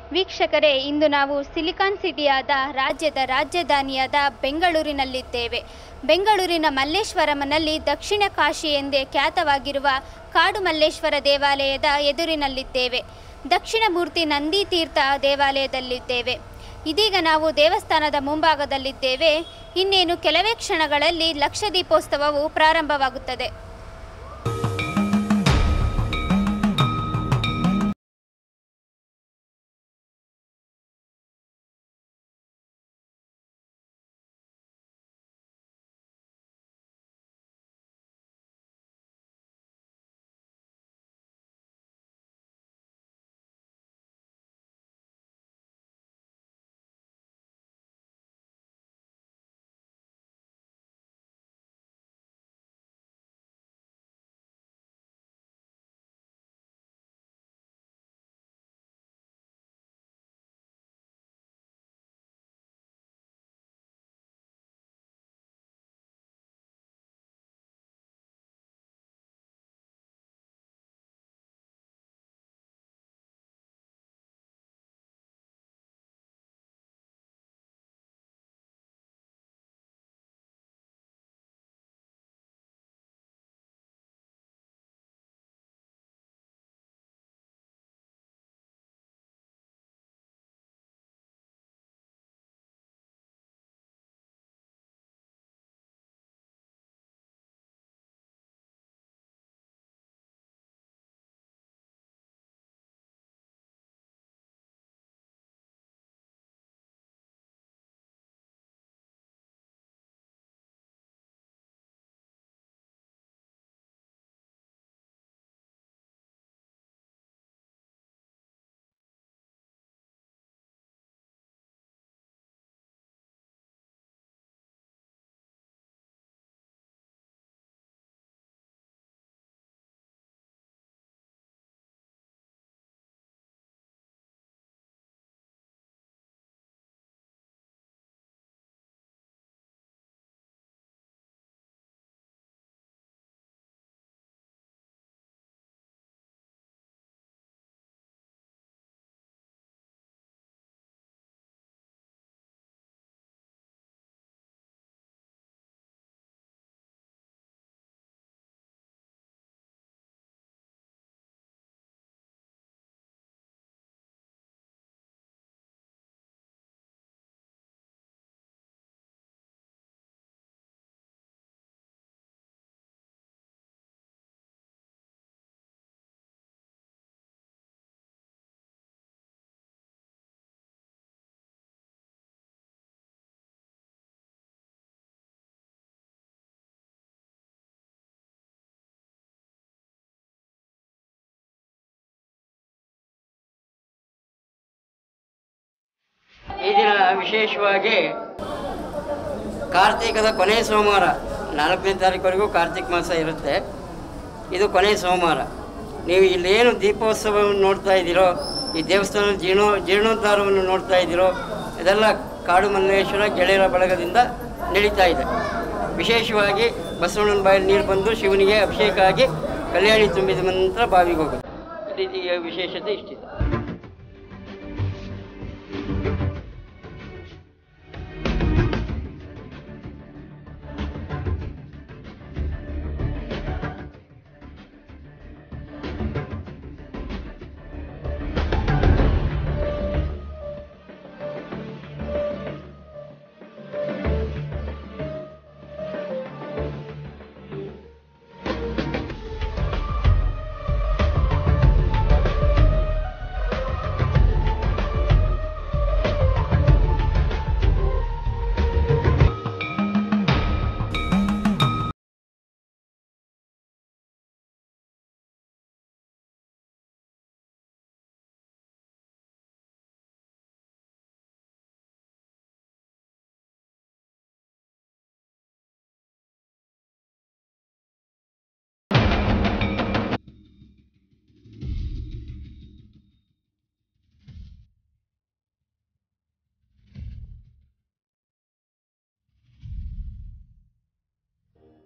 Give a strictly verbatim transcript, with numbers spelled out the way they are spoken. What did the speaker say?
ವೀಕ್ಷಕರೇ, ಇಂದು ನಾವು ಸಿಲಿಕಾನ್ ಸಿಟಿಯಾದ ರಾಜ್ಯದ ರಾಜಧಾನಿಯಾದ ಬೆಂಗಳೂರಿನಲ್ಲಿದ್ದೇವೆ. ಬೆಂಗಳೂರಿನ ಮಲ್ಲೇಶ್ವರಂನಲ್ಲಿ ದಕ್ಷಿಣ ಕಾಶಿ ಎಂದೇ ಖ್ಯಾತವಾಗಿರುವ ಕಾಡು ಮಲ್ಲೇಶ್ವರ ದೇವಾಲಯದ ಎದುರಿನಲ್ಲಿದ್ದೇವೆ. ದಕ್ಷಿಣ ಮೂರ್ತಿ ನಂದಿ ತೀರ್ಥ ದೇವಾಲಯದಲ್ಲಿದ್ದೇವೆ. ಇದೀಗ ನಾವು ದೇವಸ್ಥಾನದ ಮುಂಭಾಗದಲ್ಲಿದ್ದೇವೆ. ಇನ್ನೇನು ಕೆಲವೇ ಕ್ಷಣಗಳಲ್ಲಿ ಲಕ್ಷ ದೀಪೋತ್ಸವವು ಪ್ರಾರಂಭವಾಗುತ್ತದೆ. ಈ ದಿನ ವಿಶೇಷವಾಗಿ ಕಾರ್ತಿಕದ ಕೊನೆಯ ಸೋಮವಾರ, ನಾಲ್ಕನೇ ತಾರೀಕುವರೆಗೂ ಕಾರ್ತಿಕ ಮಾಸ ಇರುತ್ತೆ. ಇದು ಕೊನೆಯ ಸೋಮವಾರ. ನೀವು ಇಲ್ಲೇನು ದೀಪೋತ್ಸವವನ್ನು ನೋಡ್ತಾ ಇದ್ದೀರೋ, ಈ ದೇವಸ್ಥಾನದ ಜೀರ್ಣೋ ಜೀರ್ಣೋದ್ಧಾರವನ್ನು ನೋಡ್ತಾ ಇದ್ದೀರೋ, ಇದೆಲ್ಲ ಕಾಡು ಮಲ್ಲೇಶ್ವರ ಗೆಳೆಯರ ಬಳಗದಿಂದ ನಡೀತಾ ಇದೆ. ವಿಶೇಷವಾಗಿ ಬಸವಣ್ಣನ ಬಾಯಲ್ಲಿ ನೀರು ಬಂದು ಶಿವನಿಗೆ ಅಭಿಷೇಕ ಆಗಿ ಕಲ್ಯಾಣಿ ತುಂಬಿದ ನಂತರ ಬಾವಿಗೆ ಹೋಗೋದು. ಈ ವಿಶೇಷತೆ ಇಷ್ಟಿದೆ.